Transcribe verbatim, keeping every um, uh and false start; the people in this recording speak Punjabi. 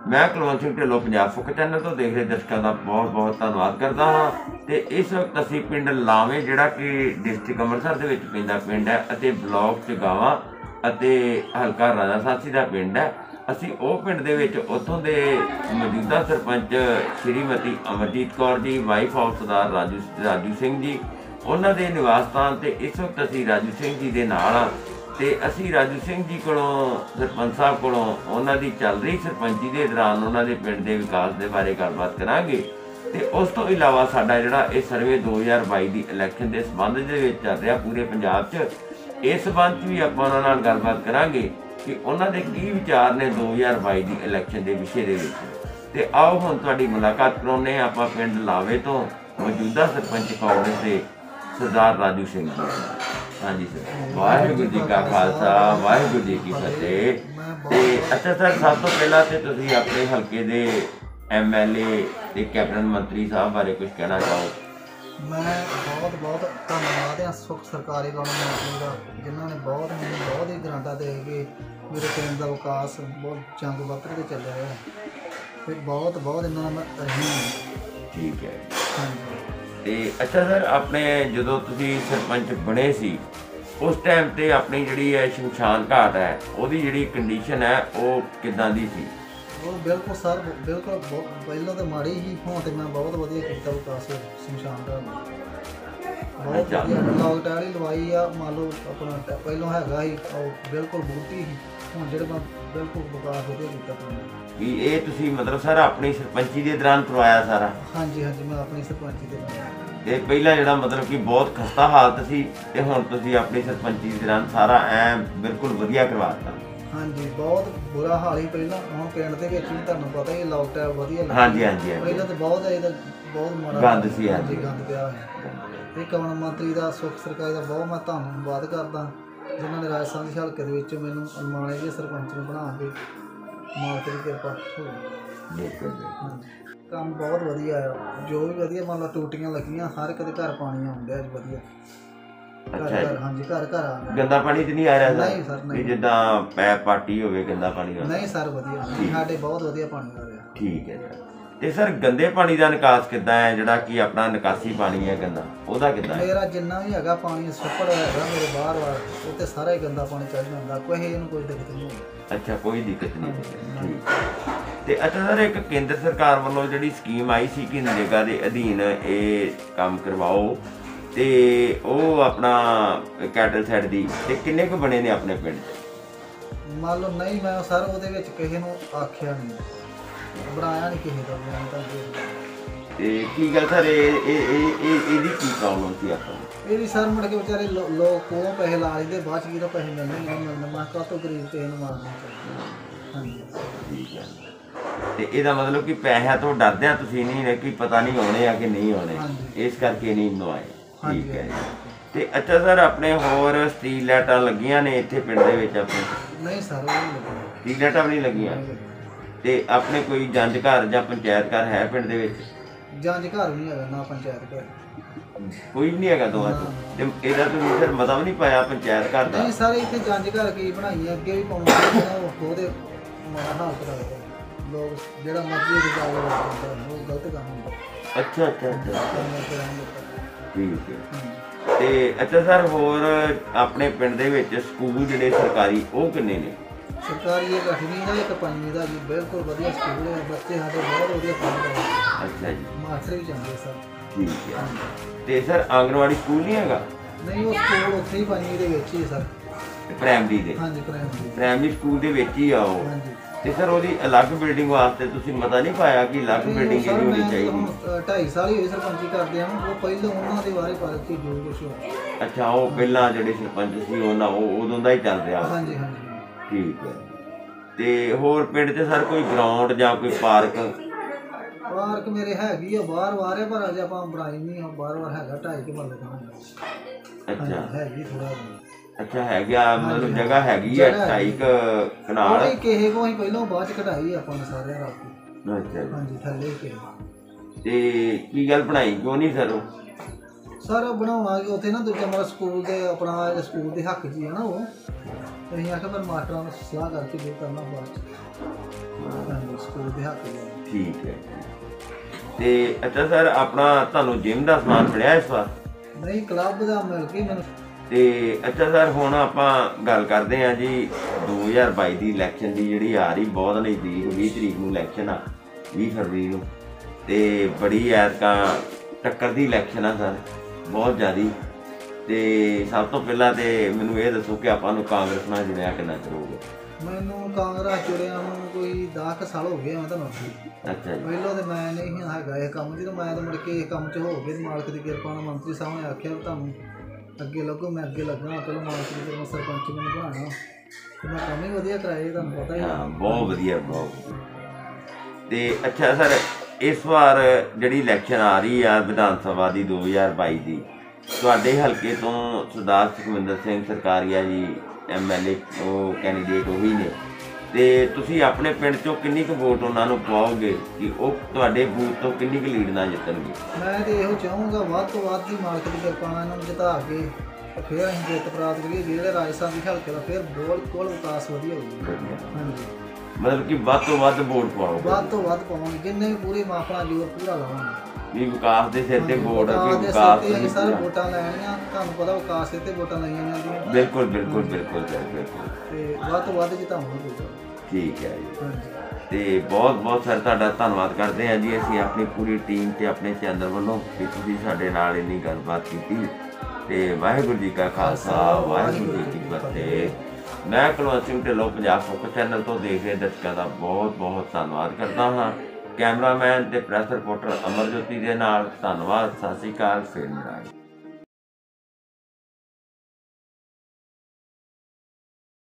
मैं कुलवंत सिंह ढिल्लों पंजाब फुक चैनल तो देख रहे दर्शकों का बहुत बहुत धन्यवाद करता हाँ। तो इस वक्त असी पिंड लावे जिहड़ा कि डिस्ट्रिक्ट अंमृतसर दे विच पैंदा पिंड है अते ब्लॉक चगावा अते हलका राजासासी का पिंड है। असी वो पिंड दे विच उत्थों दे मौजूदा सरपंच श्रीमती अमरजीत कौर जी वाइफ ऑफ सरदार राजू राजू सिंह जी उन्होंने दे निवास स्थान ते इस वक्त असी राजू सिंह जी दे नाल हाँ। ते असी राजू सिंह जी कोलों सरपंच साहब कोलों उन्हां दी चल रही सरपंची दे दौरान उन्हां दे पिंड दे विकास दे बारे गलबात करांगे। ते उस तो इलावा साडा जिहड़ा इह सर्वे दो हज़ार बाई दी इलैक्शन दे संबंध दे विच चल रहा पूरे पंजाब च, इस संबंध भी आपां उन्हां नाल गलबात करांगे कि उन्हां दे की विचार ने दो हज़ार बाई दी इलैक्शन दे विषय दे विच। ते आओ हुण तुहाडी मुलाकात कराउने आपां पिंड लावे तो मौजूदा सरपंच कांग्रेस दे सरदार राजू सिंह जी। हाँ जी सर, वाहिगुरू जी का खालसा वाहिगुरू जी की फतेह। ते अच्छा सर, सब तो पहला तो तुसीं अपने हल्के दे एम एल ए ते कैबिनेट मंत्री साहब बारे कुछ कहना चाहो? मैं बहुत बहुत धन्यवाद है सुख सरकारी गवर्नमेंट का, जिन्होंने बहुत मैंने बहुत ही ग्रांटा दे के मेरे पिंड का विकास बहुत जंग बकर के चल रहा है। फिर बहुत बहुत इन्होंने मैं रही। ठीक है। हाँ ते अच्छा सर, अपने जो तुसीं सरपंच बने सी उस टाइम ते अपनी जिहड़ी है शमशान घाट है ਉਹਦੀ ਜਿਹੜੀ कंडीशन है वो किदां दी सी? वो बिल्कुल सर बिल्कुल पहलों तो माड़ी ही हों तो मैं बहुत वधिया किया विकास शमशान घाट बहुत लॉक टाड़ी लवाई आ। मान लो अपना पहलों हैगा ही बिल्कुल बूटी ही हूँ जो मैं बिल्कुल विकास वधिया किया। भी ये तुसीं मतलब सर अपनी सरपंची के दौरान करवाया सारा? हाँ जी हाँ जी, मैं अपनी सरपंची के ते पहला जिहड़ा मतलब कि बहुत खस्ता हालत सी ते हुण तुसीं अपनी सरपंची के दौरान सारा ऐ बिल्कुल वधिया करवाता? हाँ जी, बहुत बुरा हाल ही पहला हम पिंड दे विच भी तुहानूं पता ही लॉक टाइम वधिया हाँ जी हाँ जी पहला तो बहुत है बहुत माड़ा गंद सी। हाँ जी गंद पिया है। ਇਹ ਕਵਨ ਮੰਤਰੀ ਦਾ ਸੁਖ ਸਰਕਾਰ ਦਾ ਬਹੁਤ ਮੈਂ ਧੰਨਵਾਦ ਕਰਦਾ ਜਿਨ੍ਹਾਂ ਨੇ ਰਾਜਸਥਾਨ ਦੇ ਹਲਕੇ ਦੇ ਵਿੱਚ ਮੈਨੂੰ ਅਲਮਾਣੇ ਦੇ ਸਰਪੰਚ ਨੂੰ ਬਣਾ ਕੇ ਮਾਲਕ ਦੀ ਕਿਰਪਾ ਹੋਈ। ਕੰਮ ਬਹੁਤ ਵਧੀਆ ਆ, ਜੋ ਵੀ ਵਧੀਆ ਮੰਨ ਲਾ ਟੂਟੀਆਂ ਲੱਗੀਆਂ ਹਰ ਇੱਕ ਦੇ ਘਰ ਪਾਣੀ ਆਉਂਦਾ ਅੱਜ ਵਧੀਆ। ਘਰ ਘਰ हाँ जी घर घर आ गंदा पानी तो नहीं आ रहा? नहीं सर नहीं, जिद्दां पैप पार्टी होवे गंदा पानी नहीं सर वधिया साडे बहुत वधिया पानी आ रहा। ठीक है सर। ते सर गंदे पानी का निकास किद्दां है जिहड़ा कि अपना निकासी पानी है गंदा ਉਹਦਾ किद्दां है? मेरा जिन्ना भी हैगा पानी छप्पड़ हैगा मेरे बाहर वार उत्ते सारा ही गंदा पानी चढ़ जांदा, कोई इहनूं कोई दिक्कत नहीं होंदी। अच्छा, कोई दिक्कत नहीं। ठीक। ते अच्छा सर, एक केंद्र सरकार वालों जिहड़ी स्कीम आई सी कि नरेगा दे अधीन ਇਹ ਕੰਮ ਕਰਵਾਓ ਤੇ ਉਹ ਆਪਣਾ ਕੈਟਲ ਸੈਟ ਦੀ ਤੇ ਕਿੰਨੇ ਕੁ ਬਣੇ ਨੇ ਆਪਣੇ ਪਿੰਡ? ਮੰਨ ਲਓ ਨਹੀਂ ਮੈਂ ਸਰ ਉਹਦੇ ਵਿੱਚ ਕਿਸੇ ਨੂੰ ਆਖਿਆ ਨਹੀਂ, ਬਣਾਇਆ ਨਹੀਂ ਕਿਸੇ ਦਾ ਬਿਆਨ ਤਾਂ। ਤੇ ਕੀ ਗੱਲ ਸਰ, ਇਹ ਇਹ ਇਹ ਇਹਦੀ ਕੀ ਪ੍ਰੋਬਲਮ ਸੀ ਆਪਾਂ ਨੂੰ? ਇਹਦੀ ਸਰ ਮੁੜ ਕੇ ਵਿਚਾਰੇ ਲੋਕ ਕੋਲੋਂ ਪੈਸੇ ਲਾ ਲੈਂਦੇ ਬਾਅਦ 'ਚ ਕਿਹਦਾ ਪੈਸੇ ਮਿਲਣੇ ਨਹੀਂ ਮਿਲਣੇ। ਮੈਂ ਕਾਹ ਤੋਂ ਗਰੀਬ ਕਿਸੇ ਨੂੰ ਮਾਰਨਾ ਚਾਹੀਦਾ। ਹਾਂਜੀ ਠੀਕ ਹੈ। ਤੇ ਇਹਦਾ ਮਤਲਬ ਕਿ ਪੈਸਿਆਂ ਤੋਂ ਡਰਦੇ ਆ ਤੁਸੀਂ ਨਹੀਂ ਨੇ ਕਿ ਪਤਾ ਨਹੀਂ ਆਉਣੇ ਆ ਕਿ ਨਹੀਂ ਆਉਣੇ, ਇਸ ਕਰਕੇ ਨਹੀਂ ਨਵਾਏ? ਠੀਕ ਹੈ। ਤੇ ਅੱਛਾ ਸਰ, ਆਪਣੇ ਹੋਰ ਸਟਰੀਟ ਲਾਈਟਾਂ ਲੱਗੀਆਂ ਨੇ ਇੱਥੇ ਪਿੰਡ ਦੇ ਵਿੱਚ ਆਪਣੇ? ਨਹੀਂ ਸਰ, ਸਟਰੀਟ ਲਾਈਟਾਂ ਵੀ ਨਹੀਂ ਲੱਗੀਆਂ। ਤੇ ਆਪਣੇ ਕੋਈ ਜੰਜ ਘਰ ਜਾਂ ਪੰਚਾਇਤ ਘਰ ਹੈ ਪਿੰਡ ਦੇ ਵਿੱਚ? ਜੰਜ ਘਰ ਵੀ ਨਹੀਂ ਹੈਗਾ ਨਾ ਪੰਚਾਇਤ ਘਰ, ਕੋਈ ਵੀ ਨਹੀਂ ਹੈਗਾ ਦੋਵਾਂ ਚ। ਤੇ ਇਹਦਾ ਤੁਸੀਂ ਫਿਰ ਮਤਾ ਵੀ ਨਹੀਂ ਪਾਇਆ ਪੰਚਾਇਤ ਘਰ ਦਾ? ਨਹੀਂ ਸਰ, ਇੱਥੇ ਜੰਜ ਘਰ ਕੀ ਬਣਾਈ ਅੱਗੇ ਵੀ ਪਾਉਂਦੇ ਉਹਦੇ ਮਾੜਾ ਹਾਲ ਕਰਾਇਆ ਲੋਕ ਜਿਹੜਾ ਮਰਜ਼ੀ ਦੀ ਗੱਲ ਉਹ ਗਲਤ ਕੰਮ ਹੁੰਦਾ। ਅੱਛਾ ਅੱਛਾ ਅੱਛਾ, ਠੀਕ ਹੈ। ਤੇ ਅੱਛਾ ਸਰ, ਹੋਰ ਆਪਣੇ ਪਿੰਡ ਦੇ ਵਿੱਚ ਸਕੂਲ ਜਿਹੜੇ ਸਰਕਾਰੀ ਉਹ ਕਿੰਨੇ ਨੇ? ਸਰਕਾਰੀ ਇੱਕ ਅੱਠਵੀਂ ਦਾ ਇੱਕ ਪੰਜਵੀਂ ਦਾ ਜੀ, ਬਿਲਕੁਲ ਵਧੀਆ ਸਕੂਲ ਹੈ, ਬੱਚੇ ਸਾਡੇ ਬਹੁਤ ਵਧੀਆ ਪੜ੍ਹਦੇ। ਅੱਛਾ ਜੀ, ਮਾਸਟਰ ਵੀ ਚੰਗੇ ਸਰ। ਠੀਕ ਹੈ। ਤੇ ਸਰ ਆਂਗਣਵਾੜੀ ਸਕੂਲ ਨਹੀਂ ਹੈਗਾ? ਨਹੀਂ, ਉਹ ਸਕੂਲ ਉੱਥੇ ਹੀ ਪੰਜਵੀਂ ਦੇ ਵਿੱਚ ਹੀ ਸਰ, ਪ੍ਰਾਇਮਰੀ ਦੇ? ਹਾਂਜੀ ਪ੍ਰਾਇਮਰੀ ਪ੍ਰਾਇਮਰੀ ਸਕੂਲ ਦੇ ਵਿੱਚ ਹੀ ਆ ਉਹ? ਹਾਂਜੀ। ਤੇ ਸਰ ਉਹਦੀ ਅਲੱਗ ਬਿਲਡਿੰਗ ਵਾਸਤੇ ਤੁਸੀਂ ਮਤਾ ਨਹੀਂ ਪਾਇਆ ਕਿ ਅਲੱਗ ਬਿਲਡਿੰਗ ਇਹਦੀ ਹੋਣੀ ਚਾਹੀਦੀ? ਢਾਈ ਸਾਲ ਹੀ ਹੋਏ ਸਰਪੰਚੀ ਕਰਦੇ ਹਨ, ਉਹ ਪਹਿਲਾਂ ਉਹਨਾਂ ਦੇ ਬਾਰੇ ਪਰ ਕੀ ਜੋ ਕੁਛ ਹੋਇਆ। ਅੱਛਾ, ਉਹ ਪਹਿਲਾਂ ਜਿਹੜੇ ਸਰਪੰਚ ਸੀ ਉਹਨਾਂ ਉਹ ਉਦੋਂ ਦਾ ਹੀ ਚੱਲ ਰਿਹਾ? ਹਾਂਜੀ ਹਾਂਜੀ, ਠੀਕ ਹੈ। ਤੇ ਹੋਰ ਪਿੰਡ 'ਚ ਸਰ ਕੋਈ ਗਰਾਊਂਡ ਜਾਂ ਕੋਈ ਪਾਰਕ? ਪਾਰਕ ਮੇਰੇ ਹੈਗੀ ਆ ਬਾਹਰ ਬਾਹਰ ਹੈ, ਪਰ ਅਜੇ ਆਪਾਂ ਬਣਾਈ ਨਹੀਂ। ਬਾਹਰ ਬਾਹਰ ਹੈਗਾ ਢਾਈ ਕੁ ਮਰਲੇ ਦਾ। ਅੱਛਾ ਹੈਗੀ ਥੋੜਾ। ਅੱਛਾ, ਹੈਗਾ ਮਤਲਬ ਜਗ੍ਹਾ ਹੈਗੀ ਹੈ ਢਾਈ ਕੁ ਕਨਾਲ? ਉਹ ਕਿਸੇ ਕੋ ਹੀ ਪਹਿਲਾਂ ਬਾਅਦ 'ਚ ਕਢਾਈ ਆਪਾਂ ਨੇ ਸਾਰਿਆਂ ਰਾਤ। ਅੱਛਾ ਹਾਂਜੀ, ਥੱਲੇ ਕੇ। ਤੇ ਕੀ ਗੱਲ ਬਣਾਈ ਕਿਉਂ ਨਹੀਂ ਸਰ ਉਹ? ਸਰ ਬਣਾਉਣਾ ਕਿ ਉੱਥੇ ਨਾ ਦੂਜਾ ਮੇਰਾ ਸਕੂਲ ਦੇ ਆਪਣਾ ਸਕੂਲ ਦੇ ਹੱਕ 'ਚ ਹੀ ਹੈ ਨਾ ਉਹ, ਤੇ ਅਸੀਂ ਆਖਿਆ ਫਿਰ ਮਾਸਟਰਾਂ ਨਾਲ ਸਲਾਹ ਕਰਕੇ ਜੋ ਕਰਨਾ ਬਾਅਦ 'ਚ ਹਾਂਜੀ ਸਕੂਲ ਦੇ ਹੱਕ 'ਚ ਹੈ। ਠੀਕ ਹੈ। ਤੇ ਅੱਛਾ ਸਰ, ਆਪਣਾ ਤੁਹਾਨੂੰ ਜਿਮ ਦਾ ਸਮਾਨ ਮਿਲਿਆ ਇਸ ਵਾਰ? ਨਹੀਂ, ਕਲੱਬ ਦਾ ਮਿਲ ਕੇ ਮੈਨੂੰ। ਤੇ ਅੱਛਾ ਸਰ, ਹੁਣ ਆਪਾਂ ਗੱਲ ਕਰਦੇ ਹਾਂ ਜੀ ਦੋ ਹਜ਼ਾਰ ਬਾਈ ਦੀ ਇਲੈਕਸ਼ਨ ਦੀ, ਜਿਹੜੀ ਆ ਰਹੀ ਬਹੁਤ ਨਜ਼ਦੀਕ, ਵੀਹ ਤਰੀਕ ਨੂੰ ਇਲੈਕਸ਼ਨ ਆ, ਵੀਹ ਫਰਵਰੀ ਨੂੰ, ਤੇ ਬੜੀ ਐਤਕਾਂ ਟੱਕਰ ਦੀ ਇਲੈਕਸ਼ਨ ਆ ਸਰ, ਬਹੁਤ ਜ਼ਿਆਦਾ। ਤੇ ਸਭ ਤੋਂ ਪਹਿਲਾਂ ਤੇ ਮੈਨੂੰ ਇਹ ਦੱਸੋ ਕਿ ਆਪਾਂ ਨੂੰ ਕਾਂਗਰਸ ਨਾਲ ਜੁੜਿਆ ਕਿੰਨਾ ਕਰੋਗੇ? ਮੈਨੂੰ ਕਾਂਗਰਸ ਜੁੜਿਆ ਨੂੰ ਕੋਈ ਦਸ ਕੁ ਸਾਲ ਹੋ ਗਏ ਮੈਂ ਤੁਹਾਨੂੰ। ਅੱਛਾ ਜੀ। ਪਹਿਲਾਂ ਤਾਂ ਮੈਂ ਨਹੀਂ ਹੈਗਾ ਇਹ ਕੰਮ, ਜਦੋਂ ਮੈਂ ਤਾਂ ਮੁੜ ਕੇ ਇਹ ਕੰਮ 'ਚ ਹੋ ਗਏ, ਮਾਲਕ ਦੀ ਕਿਰਪਾ ਨਾਲ ਮੰਤਰੀ ਸਾਹਿਬ ਨੇ ਆਖਿਆ ਵੀ ਤੁਹਾਨੂੰ ਅੱਗੇ ਲੱਗੋ, ਮੈਂ ਅੱਗੇ ਲੱਗਾ। ਚਲੋ ਮਾਲਕ ਦੀ ਕਿਰਪਾ, ਸਰਪੰਚ ਮੈਨੂੰ ਬਣਾਉਣਾ ਤੇ ਮੈਂ ਕੰਮ ਹੀ ਵਧੀਆ ਕਰਾਏ, ਤੁਹਾਨੂੰ ਪਤਾ ਹੀ। ਹਾਂ, ਬਹੁਤ ਵਧੀਆ, ਬਹੁਤ ਵਧੀਆ। ਤੇ ਅੱਛਾ ਸਰ, ਇਸ ਵਾਰ ਜਿਹੜੀ ਇਲੈਕਸ਼ਨ ਆ ਰਹੀ ਆ ਵਿਧਾਨ ਸਭਾ ਦੀ ਦੋ ਹਜ਼ਾਰ ਬਾਈ ਦੀ, ਤੁਹਾਡੇ ਹਲਕੇ ਤੋਂ ਸਰਦਾਰ ਸੁਖਵਿੰਦਰ ਸਿੰਘ ਸਰਕਾਰੀਆ ਜੀ ਐਮ ਐਲ ਏ ਉਹ ਕੈਂਡੀਡੇਟ ਉਹੀ ਨੇ, ਤੇ ਤੁਸੀਂ ਆਪਣੇ ਪਿੰਡ 'ਚੋਂ ਕਿੰਨੀ ਕੁ ਵੋਟ ਉਹਨਾਂ ਨੂੰ ਪਾਓਗੇ ਕਿ ਉਹ ਤੁਹਾਡੇ ਬੂਥ ਤੋਂ ਕਿੰਨੀ ਕੁ ਲੀਡ ਨਾਲ ਜਿੱਤਣਗੇ? ਮੈਂ ਤਾਂ ਇਹੋ ਚਾਹੂੰਗਾ ਵੱਧ ਤੋਂ ਵੱਧ ਹੀ ਮਾਲਕ ਦੀ ਕਿਰਪਾ ਨਾਲ ਇਹਨਾਂ ਨੂੰ ਜਿਤਾ ਕੇ ਫਿਰ ਅਸੀਂ ਜਿੱਤ ਪ੍ਰਾਪਤ ਕਰੀਏ, ਜਿਹੜੇ ਰਾਜਸਥਾਨ ਦੀ ਹਲਕੇ ਦਾ ਫਿਰ ਬਿਲਕੁਲ ਵਿਕਾਸ ਵਧੀਆ ਹੋਊਗਾ। ਹਾਂਜੀ, ਮਤਲਬ ਕਿ ਵੱਧ ਤੋਂ ਵੱਧ ਵੋਟ ਪਾਓ? ਵੱਧ ਤੋਂ ਵੱਧ ਪਾਵਾਂਗੇ, ਜਿੰਨੇ ਵੀ ਪੂਰੀ ਆਪਣਾ ਜ਼ੋਰ ਪੂਰਾ ਲਾਵਾਂਗੇ ਵੀ ਵਿਕਾਸ ਦੇ ਸਿਰ ਤੇ ਵੋਟ, ਵਿਕਾਸ ਕਿ ਦੇ ਵਿਕਾਸ ਸਿਰ ਤੇ ਅਸੀਂ ਸਾਰੇ ਵੋਟਾਂ ਲੈਣੀਆਂ, ਤੁਹਾਨੂੰ ਪਤਾ ਵਿਕਾਸ ਦੇ ਤੇ ਵੋਟਾਂ ਲਾਈਆਂ ਜਾਂਦੀਆਂ। ਬਿਲਕੁਲ ਬਿਲਕੁਲ ਬਿਲਕੁਲ ਸਰ, ਬਿਲਕੁਲ। ਤੇ ਵੱਧ ਤੋਂ ਵੱਧ ਜਿਤਾਵਾਂਗੇ। ਠੀਕ ਹੈ ਜੀ। ਹਾਂਜੀ, ਤੇ ਬਹੁਤ ਬਹੁਤ ਸਰ ਤੁਹਾਡਾ ਧੰਨਵਾਦ ਕਰਦੇ ਹਾਂ ਜੀ ਅਸੀਂ ਆਪਣੀ ਪੂਰੀ ਟੀਮ ਤੇ ਆਪਣੇ ਚੈਨਲ ਵੱਲੋਂ ਕਿ ਤੁਸੀਂ ਸਾਡੇ ਨਾਲ ਇੰਨੀ ਗੱਲਬਾਤ ਕੀਤੀ। ਤੇ ਵਾਹਿਗੁਰੂ ਜੀ ਕਾ ਖਾਲਸਾ, ਵਾਹਿਗੁਰੂ ਜੀ ਕੀ ਫਤਿਹ। ਮੈਂ ਕੁਲਵੰਤ ਸਿੰਘ ਢਿੱਲੋਂ ਪੰਜਾਬ ਫੋਕਸ ਚੈਨਲ ਤੋਂ ਦੇਖ ਰਹੇ ਦਰਸ਼ਕਾਂ ਦਾ ਬਹੁਤ ਬਹੁਤ ਧੰਨਵਾਦ ਕਰਦਾ ਹਾਂ। ਕੈਮਰਾਮੈਨ ਤੇ ਪ੍ਰੈਸ ਰਿਪੋਰਟਰ ਅਮਰਜੋਤੀ ਦੇ ਨਾਲ ਧੰਨਵਾਦ। ਸਤਿ ਸ਼੍ਰੀ ਅਕਾਲ, ਫਿਰ ਮਿਲਾਂਗੇ।